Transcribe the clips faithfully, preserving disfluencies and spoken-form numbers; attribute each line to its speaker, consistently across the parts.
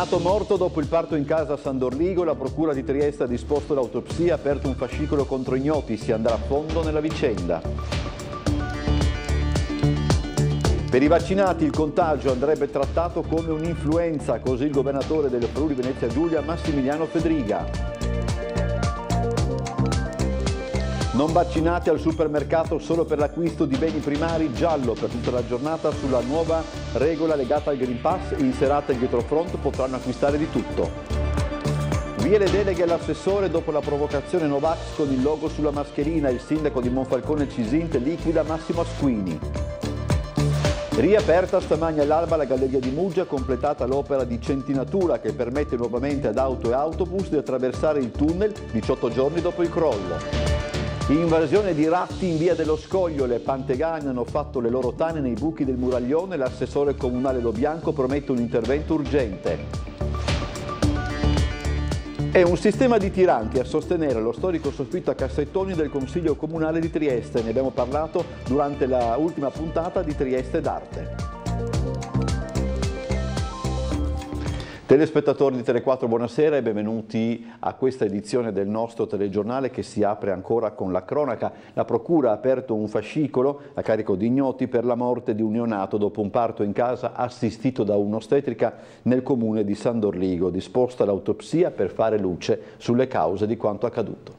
Speaker 1: Neonato morto dopo il parto in casa a San Dorligo, la procura di Trieste ha disposto l'autopsia, ha aperto un fascicolo contro ignoti, si andrà a fondo nella vicenda. Per i vaccinati il contagio andrebbe trattato come un'influenza, così il governatore del Friuli Venezia Giulia Massimiliano Fedriga. Non vaccinati al supermercato solo per l'acquisto di beni primari, giallo per tutta la giornata sulla nuova regola legata al Green Pass, in serata il dietrofront potranno acquistare di tutto. Via le deleghe all'assessore dopo la provocazione Novax con il logo sulla mascherina, il sindaco di Monfalcone Cisint liquida Massimo Asquini. Riaperta stamani all'alba la galleria di Muggia, completata l'opera di centinatura che permette nuovamente ad auto e autobus di attraversare il tunnel diciotto giorni dopo il crollo. Invasione di ratti in via dello Scoglio, le pantegane hanno fatto le loro tane nei buchi del muraglione, l'assessore comunale Lo Bianco promette un intervento urgente. È un sistema di tiranti a sostenere lo storico soffitto a cassettoni del Consiglio Comunale di Trieste, ne abbiamo parlato durante la ultima puntata di Trieste d'Arte. Telespettatori di Telequattro, buonasera e benvenuti a questa edizione del nostro telegiornale che si apre ancora con la cronaca. La Procura ha aperto un fascicolo a carico di ignoti per la morte di un neonato dopo un parto in casa assistito da un'ostetrica nel comune di San Dorligo. Disposta l'autopsia per fare luce sulle cause di quanto accaduto.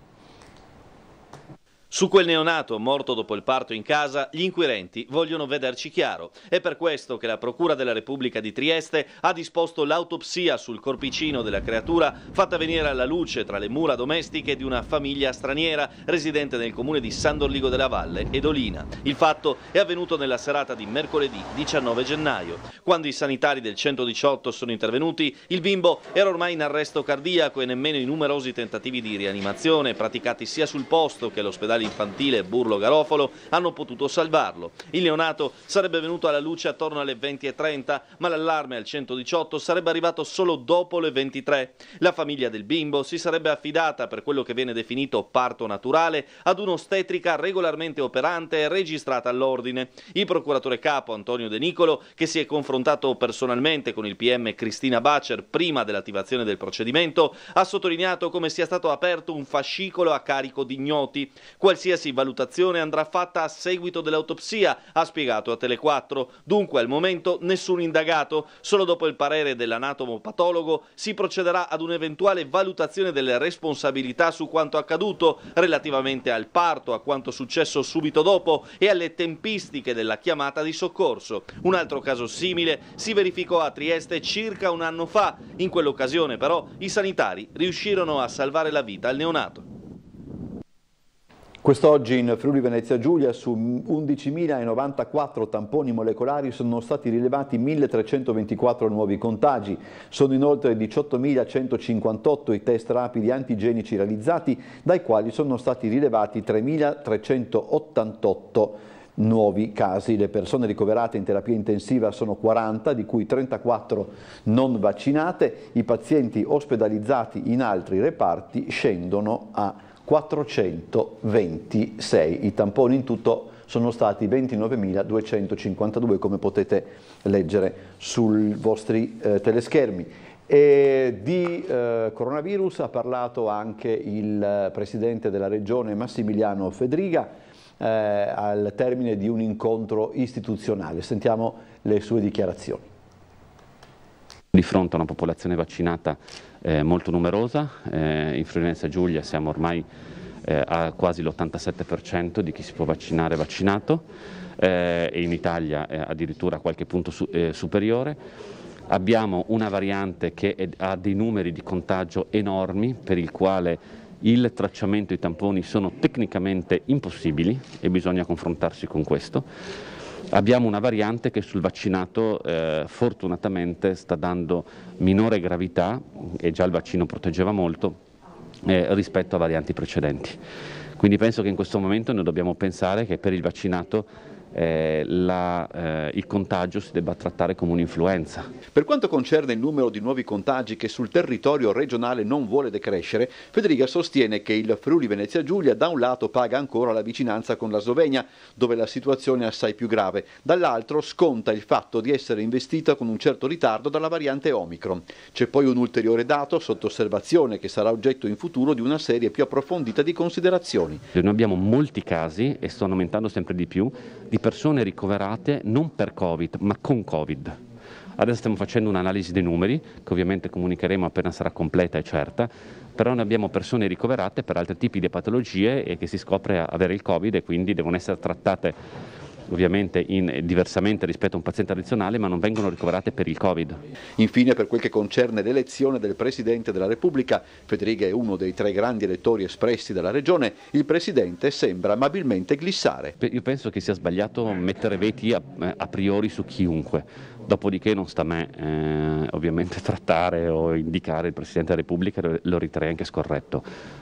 Speaker 2: Su quel neonato morto dopo il parto in casa, gli inquirenti vogliono vederci chiaro. È per questo che la Procura della Repubblica di Trieste ha disposto l'autopsia sul corpicino della creatura fatta venire alla luce tra le mura domestiche di una famiglia straniera residente nel comune di San Dorligo della Valle ed Olina. Il fatto è avvenuto nella serata di mercoledì diciannove gennaio. Quando i sanitari del centodiciotto sono intervenuti, il bimbo era ormai in arresto cardiaco e nemmeno i numerosi tentativi di rianimazione praticati sia sul posto che all'ospedale infantile Burlo Garofalo hanno potuto salvarlo. Il neonato sarebbe venuto alla luce attorno alle venti e trenta, ma l'allarme al centodiciotto sarebbe arrivato solo dopo le ventitré. La famiglia del bimbo si sarebbe affidata, per quello che viene definito parto naturale, ad un'ostetrica regolarmente operante e registrata all'ordine. Il procuratore capo Antonio De Nicolo, che si è confrontato personalmente con il P M Cristina Bacer prima dell'attivazione del procedimento, ha sottolineato come sia stato aperto un fascicolo a carico di ignoti. Qualsiasi valutazione andrà fatta a seguito dell'autopsia, ha spiegato a Telequattro. Dunque al momento nessun indagato, solo dopo il parere dell'anatomopatologo si procederà ad un'eventuale valutazione delle responsabilità su quanto accaduto relativamente al parto, a quanto successo subito dopo e alle tempistiche della chiamata di soccorso. Un altro caso simile si verificò a Trieste circa un anno fa. In quell'occasione però i sanitari riuscirono a salvare la vita al neonato.
Speaker 1: Quest'oggi in Friuli Venezia Giulia su undicimilanovantaquattro tamponi molecolari sono stati rilevati milletrecentoventiquattro nuovi contagi. Sono inoltre diciottomilacentocinquantotto i test rapidi antigenici realizzati, dai quali sono stati rilevati tremilatrecentottantotto nuovi casi. Le persone ricoverate in terapia intensiva sono quaranta, di cui trentaquattro non vaccinate. I pazienti ospedalizzati in altri reparti scendono a quattrocentoventisei. I tamponi in tutto sono stati ventinovemiladuecentocinquantadue, come potete leggere sui vostri eh, teleschermi. E di eh, coronavirus ha parlato anche il presidente della regione Massimiliano Fedriga eh, al termine di un incontro istituzionale. Sentiamo le sue dichiarazioni.
Speaker 3: Di fronte a una popolazione vaccinata eh, molto numerosa, eh, in Friuli Venezia Giulia siamo ormai eh, a quasi l'ottantasette per cento di chi si può vaccinare vaccinato eh, e in Italia eh, addirittura a qualche punto su, eh, superiore. Abbiamo una variante che è, ha dei numeri di contagio enormi, per il quale il tracciamento e i tamponi sono tecnicamente impossibili e bisogna confrontarsi con questo. Abbiamo una variante che sul vaccinato eh, fortunatamente sta dando minore gravità, e già il vaccino proteggeva molto, eh, rispetto a varianti precedenti. Quindi penso che in questo momento noi dobbiamo pensare che per il vaccinato eh, la, eh, il contagio si debba trattare come un'influenza.
Speaker 1: Per quanto concerne il numero di nuovi contagi che sul territorio regionale non vuole decrescere, Federica sostiene che il Friuli Venezia Giulia da un lato paga ancora la vicinanza con la Slovenia, dove la situazione è assai più grave, dall'altro sconta il fatto di essere investita con un certo ritardo dalla variante Omicron. C'è poi un ulteriore dato sotto osservazione che sarà oggetto in futuro di una serie più approfondita di considerazioni.
Speaker 3: Noi abbiamo molti casi, e stanno aumentando sempre di più, di persone ricoverate non per Covid ma con Covid. Adesso stiamo facendo un'analisi dei numeri, che ovviamente comunicheremo appena sarà completa e certa, però noi abbiamo persone ricoverate per altri tipi di patologie e che si scopre avere il Covid e quindi devono essere trattate ovviamente in, diversamente rispetto a un paziente tradizionale, ma non vengono ricoverate per il Covid.
Speaker 1: Infine, per quel che concerne l'elezione del Presidente della Repubblica, Federica è uno dei tre grandi elettori espressi dalla Regione, il Presidente sembra amabilmente glissare.
Speaker 3: Io penso che sia sbagliato mettere veti a, a priori su chiunque, dopodiché non sta a me eh, ovviamente trattare o indicare il Presidente della Repubblica, lo riterrei anche scorretto.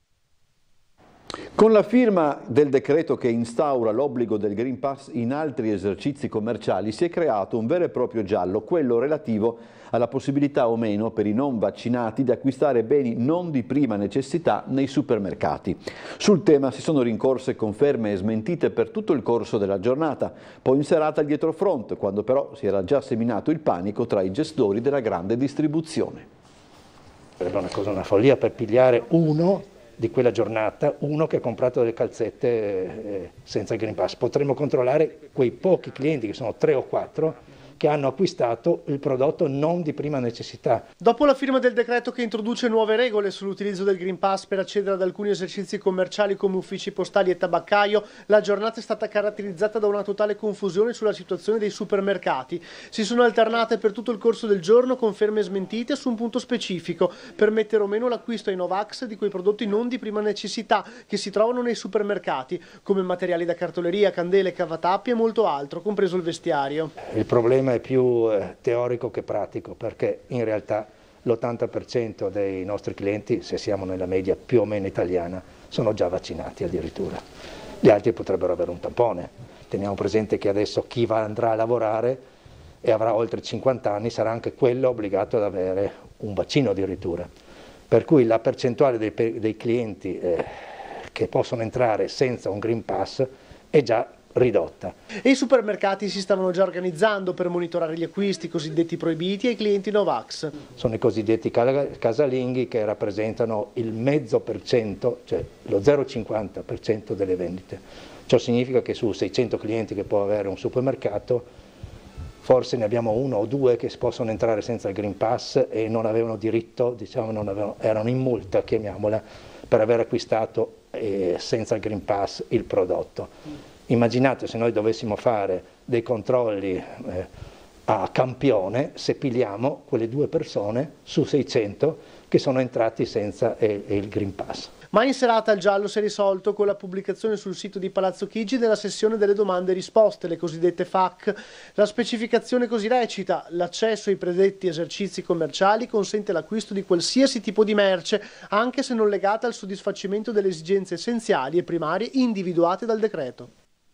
Speaker 1: Con la firma del decreto che instaura l'obbligo del Green Pass in altri esercizi commerciali si è creato un vero e proprio giallo, quello relativo alla possibilità o meno per i non vaccinati di acquistare beni non di prima necessità nei supermercati. Sul tema si sono rincorse conferme e smentite per tutto il corso della giornata, poi in serata al dietrofront, quando però si era già seminato il panico tra i gestori della grande distribuzione.
Speaker 4: Sarebbe una cosa, una follia per pigliare uno di quella giornata, uno che ha comprato delle calzette eh, senza il Green Pass. Potremmo controllare quei pochi clienti, che sono tre o quattro, che hanno acquistato il prodotto non di prima necessità.
Speaker 5: Dopo la firma del decreto che introduce nuove regole sull'utilizzo del Green Pass per accedere ad alcuni esercizi commerciali come uffici postali e tabaccaio, la giornata è stata caratterizzata da una totale confusione sulla situazione dei supermercati. Si sono alternate per tutto il corso del giorno conferme smentite su un punto specifico, permettere o meno l'acquisto ai Novax di quei prodotti non di prima necessità che si trovano nei supermercati, come materiali da cartoleria, candele, cavatappi e molto altro, compreso il vestiario.
Speaker 4: Il problema è più eh, teorico che pratico, perché in realtà l'ottanta per cento dei nostri clienti, se siamo nella media più o meno italiana, sono già vaccinati addirittura. Gli altri potrebbero avere un tampone. Teniamo presente che adesso chi va, andrà a lavorare e avrà oltre cinquanta anni sarà anche quello obbligato ad avere un vaccino addirittura. Per cui la percentuale dei, dei clienti eh, che possono entrare senza un Green Pass è già ridotta.
Speaker 5: E i supermercati si stavano già organizzando per monitorare gli acquisti cosiddetti proibiti ai clienti Novax.
Speaker 4: Sono i cosiddetti casalinghi che rappresentano il mezzo per cento, cioè lo zero virgola cinquanta per cento delle vendite. Ciò significa che su seicento clienti che può avere un supermercato, forse ne abbiamo uno o due che possono entrare senza il Green Pass e non avevano diritto, diciamo, non avevano, erano in multa, chiamiamola, per aver acquistato eh, senza il Green Pass il prodotto. Immaginate se noi dovessimo fare dei controlli eh, a campione, se pigliamo quelle due persone su seicento che sono entrati senza eh, il Green Pass.
Speaker 5: Ma in serata il giallo si è risolto con la pubblicazione sul sito di Palazzo Chigi della sessione delle domande e risposte, le cosiddette F A Q. La specificazione così recita: l'accesso ai predetti esercizi commerciali consente l'acquisto di qualsiasi tipo di merce, anche se non legata al soddisfacimento delle esigenze essenziali e primarie individuate dal decreto.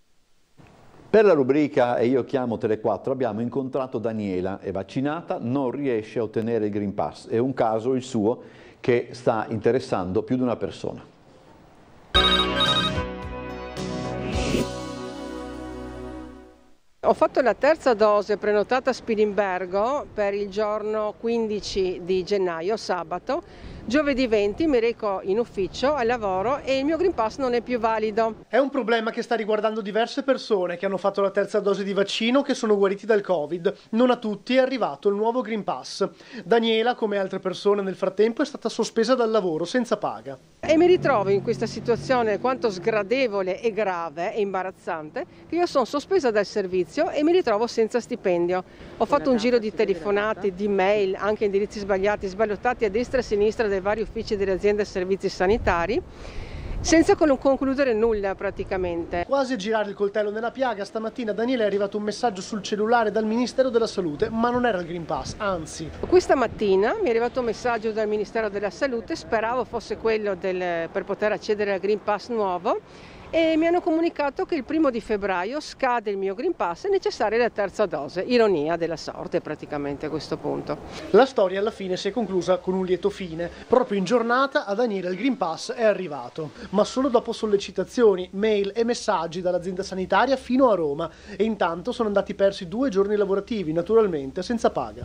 Speaker 1: Per la rubrica E io chiamo Tele quattro abbiamo incontrato Daniela, è vaccinata, non riesce a ottenere il Green Pass. È un caso, il suo, che sta interessando più di una persona.
Speaker 6: Ho fatto la terza dose prenotata a Spilimbergo per il giorno quindici di gennaio, sabato. Giovedì venti mi reco in ufficio al lavoro e il mio Green Pass non è più valido.
Speaker 5: È un problema che sta riguardando diverse persone che hanno fatto la terza dose di vaccino che sono guariti dal Covid. Non a tutti è arrivato il nuovo Green Pass. Daniela, come altre persone nel frattempo, è stata sospesa dal lavoro senza paga.
Speaker 6: E mi ritrovo in questa situazione quanto sgradevole e grave e imbarazzante che io sono sospesa dal servizio e mi ritrovo senza stipendio. Ho fatto un giro di telefonate, di mail, anche indirizzi sbagliati, sballottati a destra e a sinistra dai vari uffici delle aziende e servizi sanitari, senza concludere nulla praticamente.
Speaker 5: Quasi a girare il coltello nella piaga, stamattina a Daniele è arrivato un messaggio sul cellulare dal Ministero della Salute, ma non era il Green Pass, anzi.
Speaker 6: Questa mattina mi è arrivato un messaggio dal Ministero della Salute, speravo fosse quello del, per poter accedere al Green Pass nuovo, e mi hanno comunicato che il primo di febbraio scade il mio Green Pass, è necessaria la terza dose. Ironia della sorte praticamente a questo punto.
Speaker 5: La storia alla fine si è conclusa con un lieto fine. Proprio in giornata a Daniele il Green Pass è arrivato, ma solo dopo sollecitazioni, mail e messaggi dall'azienda sanitaria fino a Roma, e intanto sono andati persi due giorni lavorativi, naturalmente senza paga.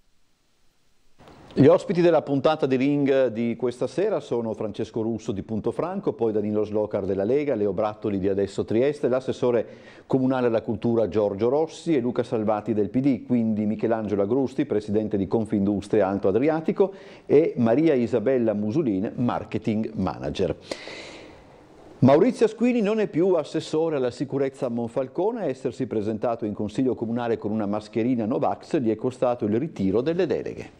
Speaker 1: Gli ospiti della puntata di Ring di questa sera sono Francesco Russo di Punto Franco, poi Danilo Slocar della Lega, Leo Brattoli di Adesso Trieste, l'assessore comunale alla cultura Giorgio Rossi e Luca Salvati del P D, quindi Michelangelo Agrusti, presidente di Confindustria Alto Adriatico, e Maria Isabella Musulin, marketing manager. Maurizio Asquini non è più assessore alla sicurezza a Monfalcone, essersi presentato in consiglio comunale con una mascherina Novax gli è costato il ritiro delle deleghe.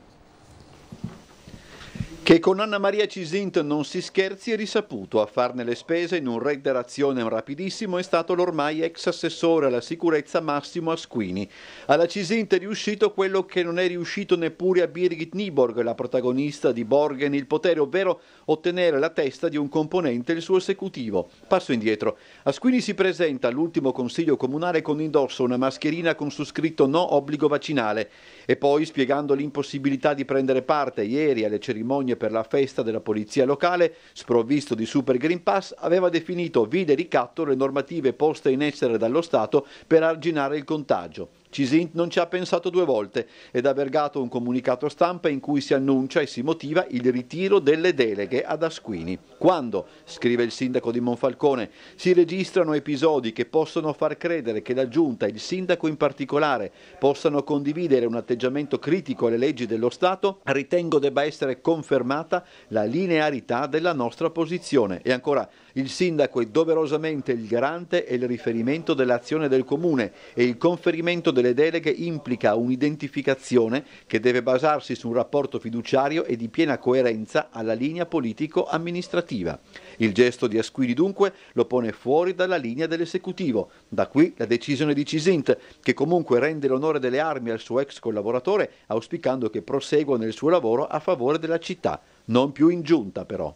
Speaker 1: Che con Anna Maria Cisint non si scherzi è risaputo. A farne le spese in un raid d'azione rapidissimo è stato l'ormai ex assessore alla sicurezza Massimo Asquini. Alla Cisint è riuscito quello che non è riuscito neppure a Birgit Nyborg, la protagonista di Borgen il potere, ovvero ottenere la testa di un componente del suo esecutivo. Passo indietro. Asquini si presenta all'ultimo consiglio comunale con indosso una mascherina con su scritto no obbligo vaccinale e poi, spiegando l'impossibilità di prendere parte ieri alle cerimonie per la festa della polizia locale, sprovvisto di Super Green Pass, aveva definito vile ricatto le normative poste in essere dallo Stato per arginare il contagio. Cisint non ci ha pensato due volte ed ha vergato un comunicato stampa in cui si annuncia e si motiva il ritiro delle deleghe ad Asquini. Quando, scrive il sindaco di Monfalcone, si registrano episodi che possono far credere che la Giunta e il sindaco in particolare possano condividere un atteggiamento critico alle leggi dello Stato, ritengo debba essere confermata la linearità della nostra posizione. E ancora, il sindaco è doverosamente il garante e il riferimento dell'azione del comune e il conferimento delle deleghe implica un'identificazione che deve basarsi su un rapporto fiduciario e di piena coerenza alla linea politico-amministrativa. Il gesto di Asquini dunque lo pone fuori dalla linea dell'esecutivo. Da qui la decisione di Cisint, che comunque rende l'onore delle armi al suo ex collaboratore, auspicando che prosegua nel suo lavoro a favore della città, non più in giunta però.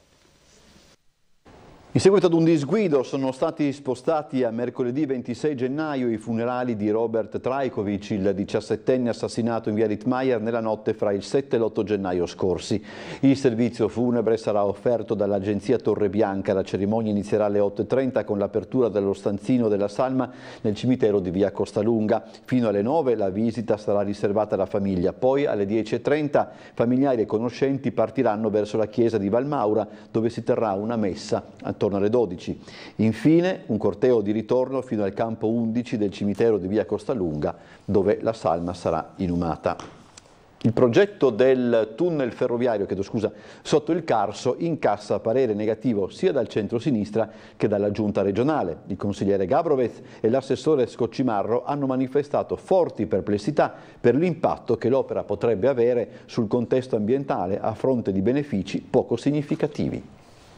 Speaker 1: In seguito ad un disguido sono stati spostati a mercoledì ventisei gennaio i funerali di Robert Trajkovic, il diciassettenne assassinato in via Rittmeier nella notte fra il sette e l'otto gennaio scorsi. Il servizio funebre sarà offerto dall'agenzia Torre Bianca. La cerimonia inizierà alle otto e trenta con l'apertura dello stanzino della salma nel cimitero di via Costalunga. Fino alle nove la visita sarà riservata alla famiglia. Poi alle dieci e trenta familiari e conoscenti partiranno verso la chiesa di Valmaura, dove si terrà una messa attorno alle dodici. Infine un corteo di ritorno fino al campo undici del cimitero di via Costalunga, dove la salma sarà inumata. Il progetto del tunnel ferroviario, chiedo scusa, sotto il Carso incassa parere negativo sia dal centro-sinistra che dalla giunta regionale. Il consigliere Gabrovez e l'assessore Scoccimarro hanno manifestato forti perplessità per l'impatto che l'opera potrebbe avere sul contesto ambientale a fronte di benefici poco significativi.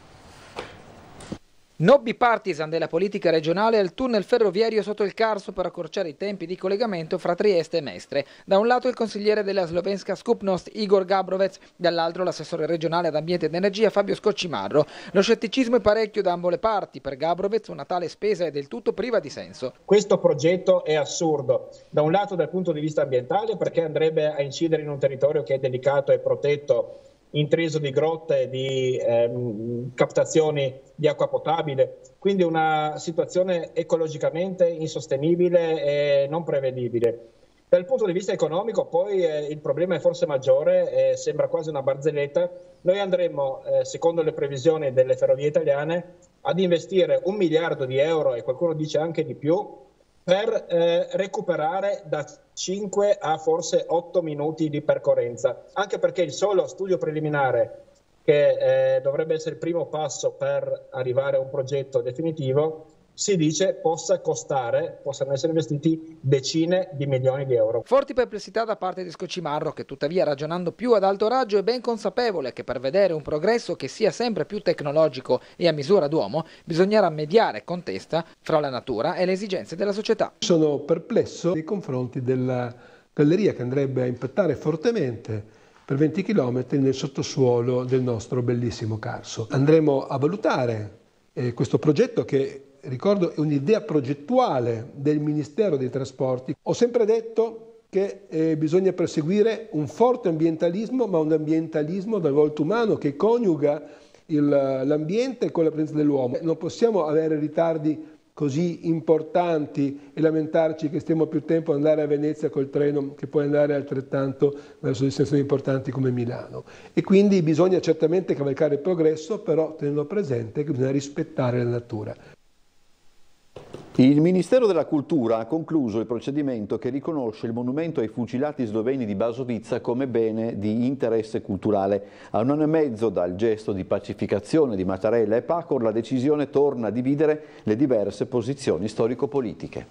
Speaker 7: No bipartisan della politica regionale al tunnel ferroviario sotto il Carso per accorciare i tempi di collegamento fra Trieste e Mestre. Da un lato il consigliere della Slovenska Skupnost Igor Gabrovec, dall'altro l'assessore regionale ad ambiente ed energia Fabio Scoccimarro. Lo scetticismo è parecchio da ambo le parti. Per Gabrovec una tale spesa è del tutto priva di senso.
Speaker 8: Questo progetto è assurdo, da un lato dal punto di vista ambientale, perché andrebbe a incidere in un territorio che è delicato e protetto, intriso di grotte, di ehm, captazioni di acqua potabile, quindi una situazione ecologicamente insostenibile e non prevedibile. Dal punto di vista economico poi eh, il problema è forse maggiore, eh, sembra quasi una barzelletta. Noi andremo, eh, secondo le previsioni delle ferrovie italiane, ad investire un miliardo di euro, e qualcuno dice anche di più, per eh, recuperare da cinque a forse otto minuti di percorrenza, anche perché il solo studio preliminare, che eh, dovrebbe essere il primo passo per arrivare a un progetto definitivo, si dice possa costare, possano essere investiti decine di milioni di euro.
Speaker 7: Forti perplessità da parte di Scoccimarro, che tuttavia, ragionando più ad alto raggio, è ben consapevole che per vedere un progresso che sia sempre più tecnologico e a misura d'uomo bisognerà mediare con testa fra la natura e le esigenze della società.
Speaker 9: Sono perplesso nei confronti della galleria che andrebbe a impattare fortemente per venti chilometri nel sottosuolo del nostro bellissimo Carso. Andremo a valutare eh, questo progetto che, ricordo, è un'idea progettuale del Ministero dei Trasporti. Ho sempre detto che eh, bisogna perseguire un forte ambientalismo, ma un ambientalismo dal volto umano che coniuga l'ambiente con la presenza dell'uomo. Non possiamo avere ritardi così importanti e lamentarci che stiamo più tempo ad andare a Venezia col treno che può andare altrettanto verso destinazioni importanti come Milano. E quindi bisogna certamente cavalcare il progresso, però tenendo presente che bisogna rispettare la natura.
Speaker 1: Il Ministero della Cultura ha concluso il procedimento che riconosce il monumento ai fucilati sloveni di Basovizza come bene di interesse culturale. A un anno e mezzo dal gesto di pacificazione di Mattarella e Pahor, la decisione torna a dividere le diverse posizioni storico-politiche.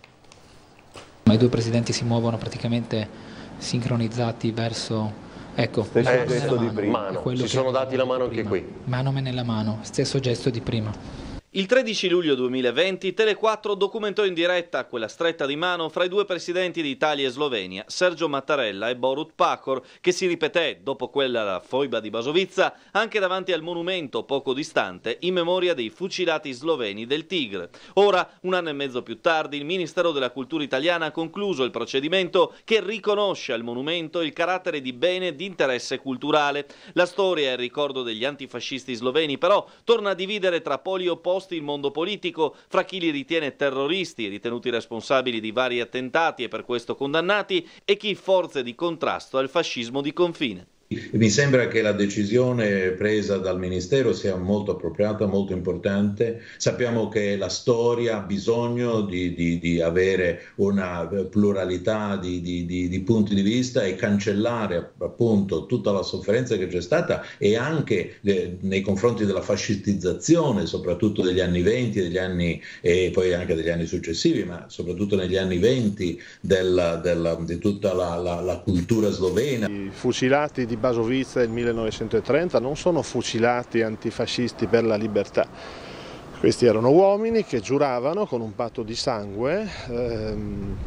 Speaker 7: Ma i due presidenti si muovono praticamente sincronizzati verso... Ecco,
Speaker 1: stesso eh, gesto di prima.
Speaker 10: Mano. Si sono dati la mano anche qui.
Speaker 7: Mano nella mano, stesso gesto di prima.
Speaker 2: Il tredici luglio duemilaventi Tele quattro documentò in diretta quella stretta di mano fra i due presidenti di Italia e Slovenia, Sergio Mattarella e Borut Pahor, che si ripeté, dopo quella foiba di Basovizza, anche davanti al monumento poco distante in memoria dei fucilati sloveni del Tigre. Ora, un anno e mezzo più tardi, il Ministero della Cultura italiana ha concluso il procedimento che riconosce al monumento il carattere di bene di interesse culturale. La storia e il ricordo degli antifascisti sloveni, però, torna a dividere tra poli opposti il mondo politico, fra chi li ritiene terroristi, ritenuti responsabili di vari attentati e per questo condannati, e chi forze di contrasto al fascismo di confine.
Speaker 11: Mi sembra che la decisione presa dal Ministero sia molto appropriata, molto importante. Sappiamo che la storia ha bisogno di, di, di avere una pluralità di, di, di, di punti di vista e cancellare appunto tutta la sofferenza che c'è stata e anche eh, nei confronti della fascistizzazione, soprattutto degli anni venti degli anni, e poi anche degli anni successivi, ma soprattutto negli anni venti del, del, di tutta la, la, la cultura slovena.
Speaker 12: I fucilati di Basovizza del millenovecentotrenta non sono fucilati antifascisti per la libertà. Questi erano uomini che giuravano con un patto di sangue, ehm,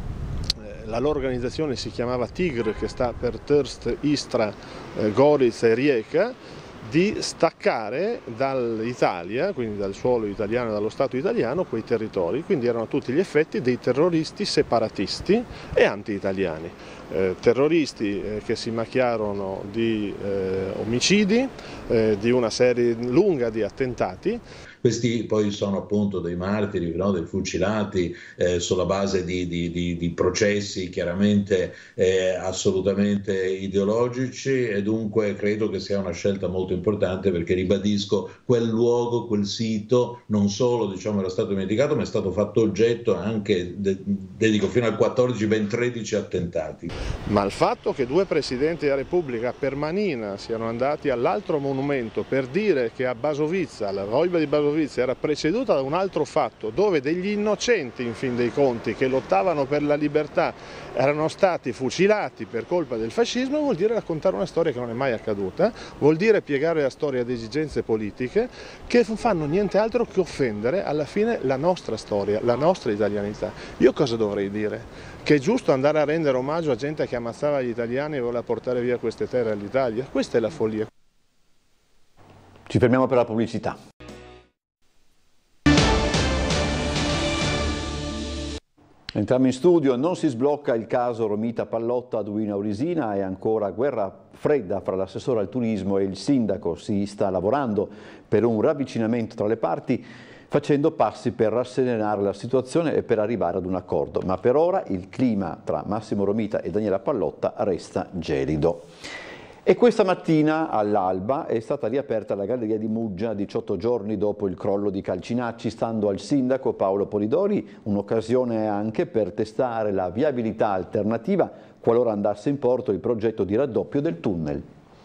Speaker 12: la loro organizzazione si chiamava Tigre, che sta per Trst, Istra, eh, Gorica e Rijeka, di staccare dall'Italia, quindi dal suolo italiano e dallo Stato italiano, quei territori, quindi erano a tutti gli effetti dei terroristi separatisti e anti-italiani. Eh, terroristi eh, che si macchiarono di eh, omicidi, eh, di una serie lunga di attentati.
Speaker 11: Questi poi sono appunto dei martiri, no? Dei fucilati eh, sulla base di, di, di, di processi chiaramente eh, assolutamente ideologici, e dunque credo che sia una scelta molto importante, perché ribadisco, quel luogo, quel sito non solo diciamo era stato dimenticato, ma è stato fatto oggetto anche, de, dedico fino al quattordici, ben tredici attentati.
Speaker 12: Ma il fatto che due presidenti della Repubblica per manina siano andati all'altro monumento per dire che a Basovizza, la foiba di Basovizza, era preceduta da un altro fatto, dove degli innocenti in fin dei conti che lottavano per la libertà erano stati fucilati per colpa del fascismo, vuol dire raccontare una storia che non è mai accaduta, vuol dire piegare la storia ad esigenze politiche che non fanno niente altro che offendere alla fine la nostra storia, la nostra italianità. Io cosa dovrei dire? Che è giusto andare a rendere omaggio a gente che ammazzava gli italiani e voleva portare via queste terre all'Italia? Questa è la follia.
Speaker 1: Ci fermiamo per la pubblicità. Entriamo in studio. Non si sblocca il caso Romita Pallotta a Duino Aurisina, è ancora guerra fredda fra l'assessore al turismo e il sindaco. Si sta lavorando per un ravvicinamento tra le parti, facendo passi per rasserenare la situazione e per arrivare ad un accordo. Ma per ora il clima tra Massimo Romita e Daniela Pallotta resta gelido. E questa mattina all'alba è stata riaperta la galleria di Muggia, diciotto giorni dopo il crollo di Calcinacci, stando al sindaco Paolo Polidori, un'occasione anche per testare la viabilità alternativa qualora andasse in porto il progetto di raddoppio del tunnel.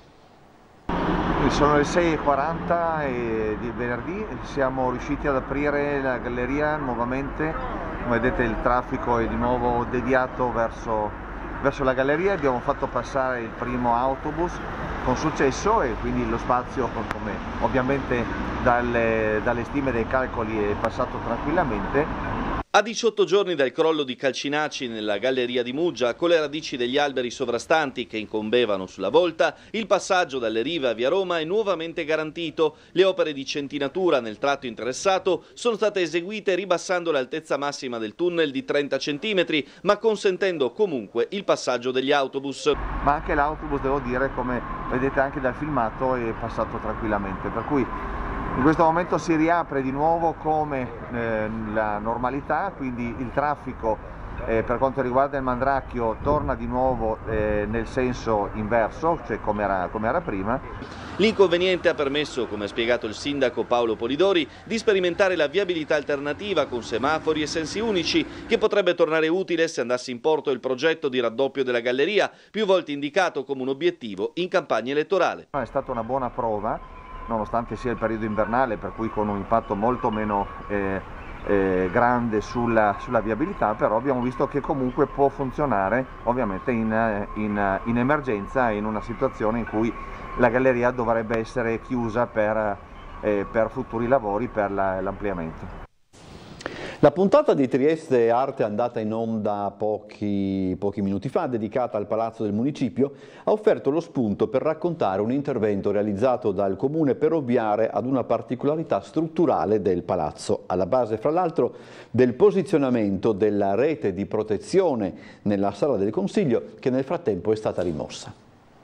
Speaker 13: Sono le sei e quaranta di venerdì, siamo riusciti ad aprire la galleria nuovamente, come vedete il traffico è di nuovo deviato verso verso la galleria, abbiamo fatto passare il primo autobus con successo e quindi lo spazio, come ovviamente dalle, dalle stime dei calcoli, è passato tranquillamente.
Speaker 2: A diciotto giorni dal crollo di calcinacci nella galleria di Muggia, con le radici degli alberi sovrastanti che incombevano sulla volta, il passaggio dalle rive a via Roma è nuovamente garantito. Le opere di centinatura nel tratto interessato sono state eseguite ribassando l'altezza massima del tunnel di trenta centimetri, ma consentendo comunque il passaggio degli autobus.
Speaker 13: Ma anche l'autobus, devo dire, come vedete anche dal filmato, è passato tranquillamente, per cui in questo momento si riapre di nuovo come eh, la normalità, quindi il traffico eh, per quanto riguarda il Mandracchio torna di nuovo eh, nel senso inverso, cioè come era, come era prima.
Speaker 2: L'inconveniente ha permesso, come ha spiegato il sindaco Paolo Polidori, di sperimentare la viabilità alternativa con semafori e sensi unici, che potrebbe tornare utile se andasse in porto il progetto di raddoppio della galleria, più volte indicato come un obiettivo in campagna elettorale.
Speaker 13: È stata una buona prova, nonostante sia il periodo invernale, per cui con un impatto molto meno eh, eh, grande sulla, sulla viabilità, però abbiamo visto che comunque può funzionare ovviamente in, in, in emergenza, in una situazione in cui la galleria dovrebbe essere chiusa per, eh, per futuri lavori, per la, l'ampliamento.
Speaker 1: La puntata di Trieste Arte è andata in onda pochi, pochi minuti fa, dedicata al Palazzo del Municipio, ha offerto lo spunto per raccontare un intervento realizzato dal Comune per ovviare ad una particolarità strutturale del palazzo, alla base fra l'altro del posizionamento della rete di protezione nella Sala del Consiglio, che nel frattempo è stata rimossa.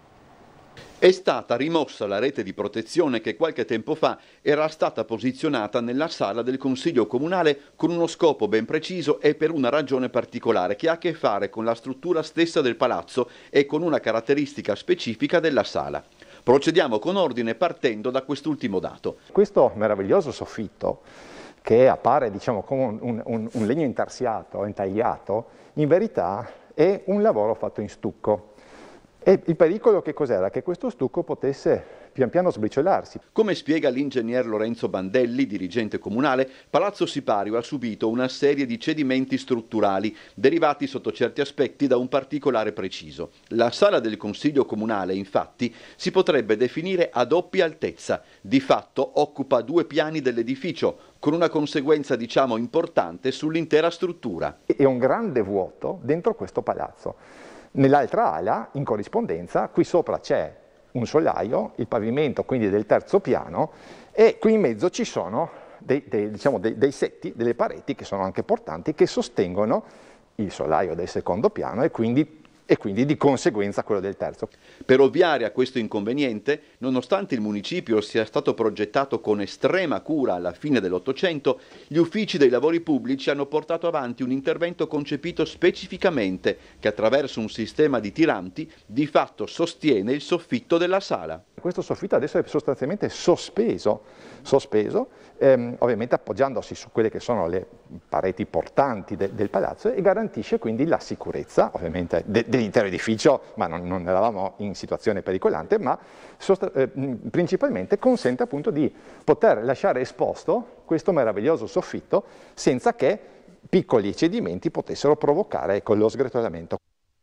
Speaker 1: È stata rimossa la rete di protezione che qualche tempo fa era stata posizionata nella sala del Consiglio Comunale con uno scopo ben preciso e per una ragione particolare che ha a che fare con la struttura stessa del palazzo e con una caratteristica specifica della sala. Procediamo con ordine partendo da quest'ultimo dato.
Speaker 14: Questo meraviglioso soffitto, che appare diciamo come un, un, un legno intarsiato, intagliato, in verità è un lavoro fatto in stucco. E il pericolo che cos'era? Che questo stucco potesse pian piano sbriciolarsi.
Speaker 1: Come spiega l'ingegner Lorenzo Bandelli, dirigente comunale, Palazzo Sipario ha subito una serie di cedimenti strutturali derivati sotto certi aspetti da un particolare preciso. La sala del Consiglio Comunale, infatti, si potrebbe definire a doppia altezza, di fatto occupa due piani dell'edificio, con una conseguenza diciamo importante sull'intera struttura.
Speaker 14: È un grande vuoto dentro questo palazzo. Nell'altra ala, in corrispondenza, qui sopra c'è un solaio, il pavimento quindi del terzo piano, e qui in mezzo ci sono dei, dei, diciamo, dei, dei setti, delle pareti che sono anche portanti, che sostengono il solaio del secondo piano e quindi e quindi di conseguenza quello del terzo.
Speaker 1: Per ovviare a questo inconveniente, nonostante il municipio sia stato progettato con estrema cura alla fine dell'Ottocento, gli uffici dei lavori pubblici hanno portato avanti un intervento concepito specificamente che attraverso un sistema di tiranti di fatto sostiene il soffitto della sala.
Speaker 14: Questo soffitto adesso è sostanzialmente sospeso, sospeso ehm, ovviamente appoggiandosi su quelle che sono le pareti portanti de, del palazzo e garantisce quindi la sicurezza ovviamente de, dell'intero edificio, ma non, non eravamo in situazione pericolante, ma sost- eh, principalmente consente appunto di poter lasciare esposto questo meraviglioso soffitto senza che piccoli cedimenti potessero provocare ecco, lo sgretolamento.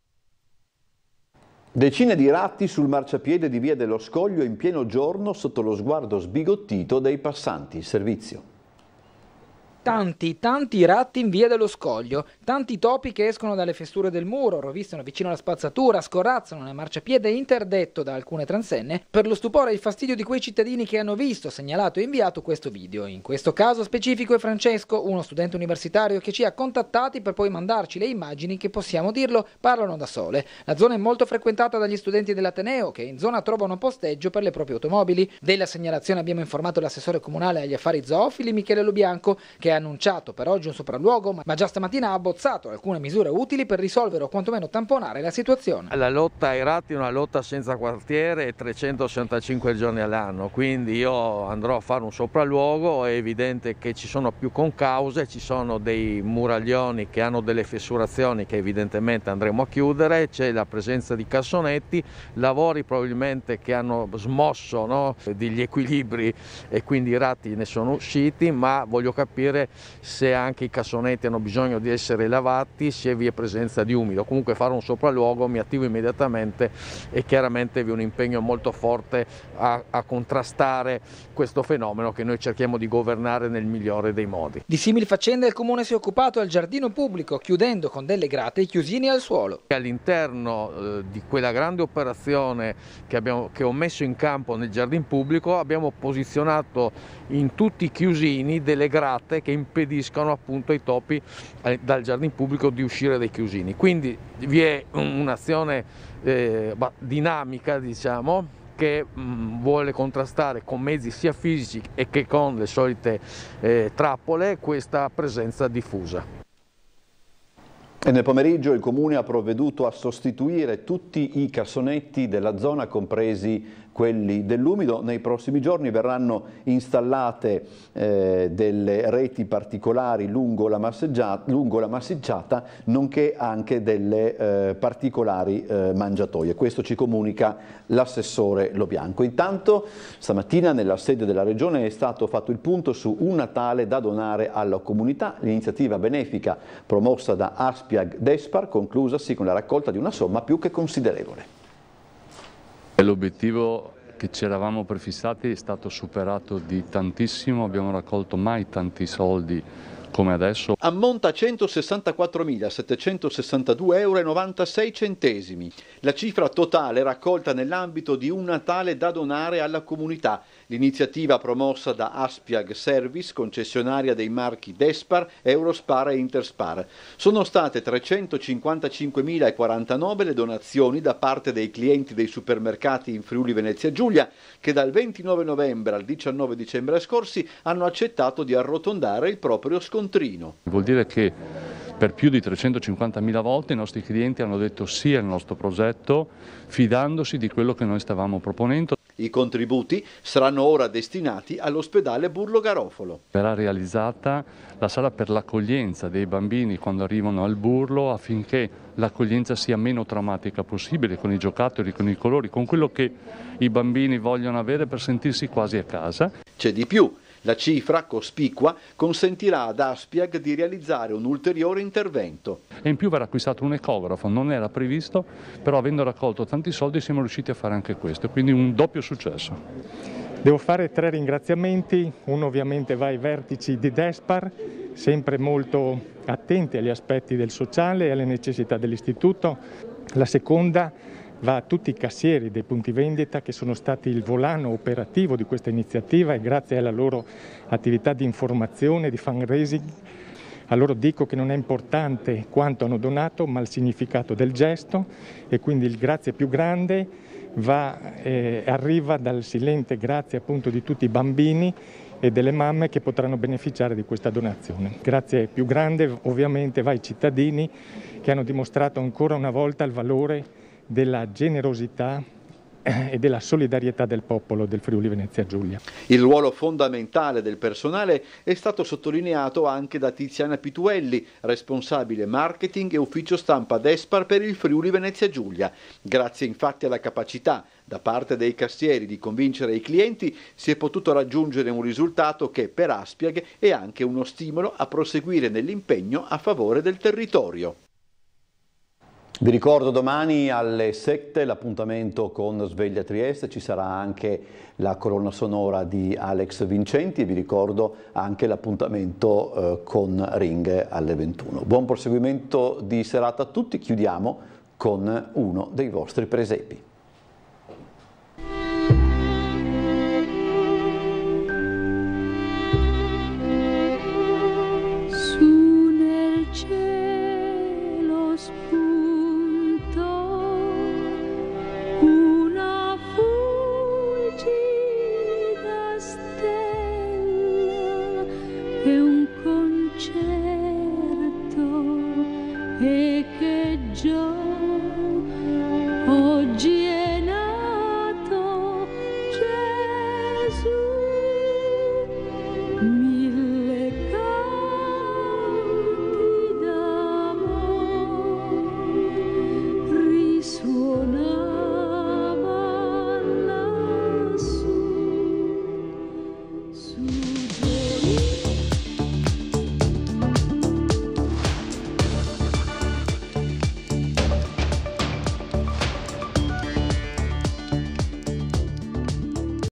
Speaker 1: Decine di ratti sul marciapiede di Via dello Scoglio in pieno giorno sotto lo sguardo sbigottito dei passanti. Il servizio.
Speaker 7: Tanti, tanti ratti in Via dello Scoglio, tanti topi che escono dalle fessure del muro, rovistano vicino alla spazzatura, scorazzano nel marciapiede interdetto da alcune transenne, per lo stupore e il fastidio di quei cittadini che hanno visto, segnalato e inviato questo video. In questo caso specifico è Francesco, uno studente universitario che ci ha contattati per poi mandarci le immagini che, possiamo dirlo, parlano da sole. La zona è molto frequentata dagli studenti dell'Ateneo che in zona trovano posteggio per le proprie automobili. Della segnalazione abbiamo informato l'assessore comunale agli affari zoofili Michele Lubianco, che ha annunciato per oggi un sopralluogo, ma già stamattina ha abbozzato alcune misure utili per risolvere o quantomeno tamponare la situazione.
Speaker 15: La lotta ai ratti è una lotta senza quartiere e trecentosessantacinque giorni all'anno, quindi io andrò a fare un sopralluogo. È evidente che ci sono più concause, ci sono dei muraglioni che hanno delle fessurazioni che evidentemente andremo a chiudere, c'è la presenza di cassonetti, lavori probabilmente che hanno smosso no, degli equilibri e quindi i ratti ne sono usciti, ma voglio capire capire se anche i cassonetti hanno bisogno di essere lavati, se vi è presenza di umido. Comunque fare un sopralluogo, mi attivo immediatamente e chiaramente vi è un impegno molto forte a, a contrastare questo fenomeno che noi cerchiamo di governare nel migliore dei modi.
Speaker 7: Di simili faccende il Comune si è occupato al giardino pubblico, chiudendo con delle grate i chiusini al suolo.
Speaker 15: All'interno eh, di quella grande operazione che, abbiamo, che ho messo in campo nel giardino pubblico abbiamo posizionato in tutti i chiusini delle grate che impediscono appunto ai topi eh, dal giardino pubblico di uscire dai chiusini. Quindi vi è un'azione eh, dinamica, diciamo, che mh, vuole contrastare con mezzi sia fisici e che con le solite eh, trappole questa presenza diffusa.
Speaker 1: E nel pomeriggio il Comune ha provveduto a sostituire tutti i cassonetti della zona, compresi quelli dell'umido. Nei prossimi giorni verranno installate eh, delle reti particolari lungo la, lungo la massicciata, nonché anche delle eh, particolari eh, mangiatoie. Questo ci comunica l'assessore Lobianco. Intanto stamattina nella sede della Regione è stato fatto il punto su un Natale da donare alla comunità, l'iniziativa benefica promossa da Aspiag Despar, conclusasi con la raccolta di una somma più che considerevole.
Speaker 16: L'obiettivo che ci eravamo prefissati è stato superato di tantissimo, abbiamo raccolto mai tanti soldi come adesso.
Speaker 1: Ammonta a centosessantaquattromilasettecentosessantadue euro e novantasei centesimi, la cifra totale raccolta nell'ambito di un Natale da donare alla comunità. L'iniziativa promossa da Aspiag Service, concessionaria dei marchi Despar, Eurospar e Interspar. Sono state trecentocinquantacinquemilaquarantanove le donazioni da parte dei clienti dei supermercati in Friuli Venezia Giulia, che dal ventinove novembre al diciannove dicembre scorsi hanno accettato di arrotondare il proprio scontrino.
Speaker 16: Vuol dire che per più di trecentocinquantamila volte i nostri clienti hanno detto sì al nostro progetto, fidandosi di quello che noi stavamo proponendo.
Speaker 1: I contributi saranno ora destinati all'ospedale Burlo Garofalo.
Speaker 16: Verrà realizzata la sala per l'accoglienza dei bambini quando arrivano al Burlo, affinché l'accoglienza sia meno traumatica possibile, con i giocattoli, con i colori, con quello che i bambini vogliono avere per sentirsi quasi a casa.
Speaker 1: C'è di più. La cifra, cospicua, consentirà ad Aspiag di realizzare un ulteriore intervento.
Speaker 16: E in più verrà acquistato un ecografo, non era previsto, però avendo raccolto tanti soldi siamo riusciti a fare anche questo, quindi un doppio successo.
Speaker 17: Devo fare tre ringraziamenti, uno ovviamente va ai vertici di Despar, sempre molto attenti agli aspetti del sociale e alle necessità dell'istituto. La seconda va a tutti i cassieri dei punti vendita che sono stati il volano operativo di questa iniziativa, e grazie alla loro attività di informazione, di fundraising, a loro dico che non è importante quanto hanno donato, ma il significato del gesto, e quindi il grazie più grande va, eh, arriva dal silente grazie appunto di tutti i bambini e delle mamme che potranno beneficiare di questa donazione. Grazie più grande ovviamente va ai cittadini che hanno dimostrato ancora una volta il valore della generosità e della solidarietà del popolo del Friuli Venezia Giulia.
Speaker 1: Il ruolo fondamentale del personale è stato sottolineato anche da Tiziana Pituelli, responsabile marketing e ufficio stampa Despar per il Friuli Venezia Giulia. Grazie infatti alla capacità da parte dei cassieri di convincere i clienti, si è potuto raggiungere un risultato che per Aspiag è anche uno stimolo a proseguire nell'impegno a favore del territorio. Vi ricordo domani alle sette l'appuntamento con Sveglia Trieste, ci sarà anche la colonna sonora di Alex Vincenti e vi ricordo anche l'appuntamento eh, con Ring alle ventuno. Buon proseguimento di serata a tutti, chiudiamo con uno dei vostri presepi.
Speaker 18: Oggi